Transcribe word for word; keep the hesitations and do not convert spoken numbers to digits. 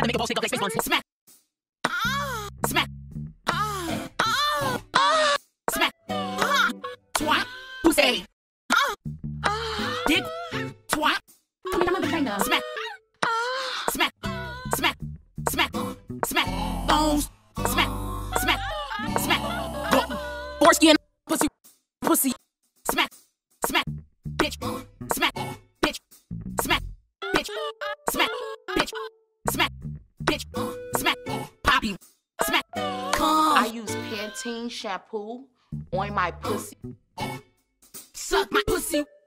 to make a ball shake up like space buns. Smack. Smack. Smack. Twat. Pussy. Dick. Twat. Smack. Smack. Smack. Smack. Smack. Bones. Smack. Smack. Smack. Foreskin. Pussy. Pussy. Smack. Smack. Bitch. Smack. Bitch. Smack. Bitch. Smack. Bitch. Smack. Bitch. Smack. Poppy. Smack. Come. I use Pantene shampoo on my pussy. Suck my pussy.